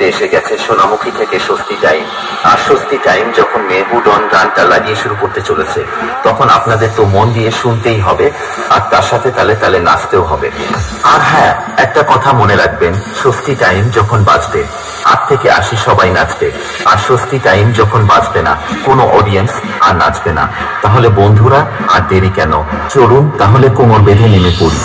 করতে এসে গেছে সোনামুখী থেকে স্বস্তি টাইম। আর স্বস্তি টাইম যখন মেহবুডন গানটা লাগিয়ে শুরু করতে চলেছে, তখন আপনাদের তো মন দিয়ে শুনতেই হবে, আর তার সাথে তালে তালে নাচতেও হবে। আর হ্যাঁ, একটা কথা মনে রাখবেন, স্বস্তি টাইম যখন বাজবে 8 থেকে 80 সবাই নাচবে, আর স্বস্তি টাইম যখন বাজবে না, কোনো অডিয়েন্স আর নাচবে না। তাহলে বন্ধুরা আর দেরি কেন, চলুন তাহলে কোমর বেঁধে নেমে পড়ি।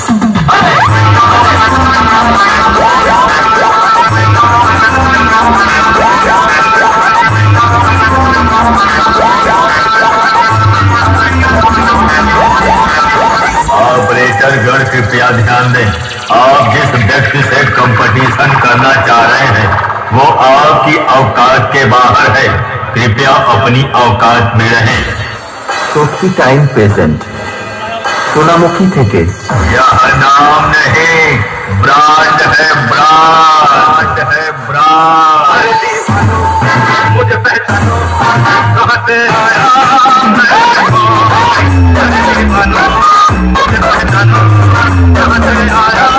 ऑपरेटर गण कृपया ध्यान दें, आप जिस व्यक्ति से कंपटीशन करना चाह रहे हैं वो आपकी औकात के बाहर है। कृपया अपनी औकात में रहें। স্বস্তি টাইম প্রেজেন্ট সোনামুখী থেকে। यह नाम नहीं, ब्रांड है, ब्रांड है, ब्रांड। मुझे पहचानो, कहाँ से आया मैं, मुझे पहचानो, कहाँ से आया।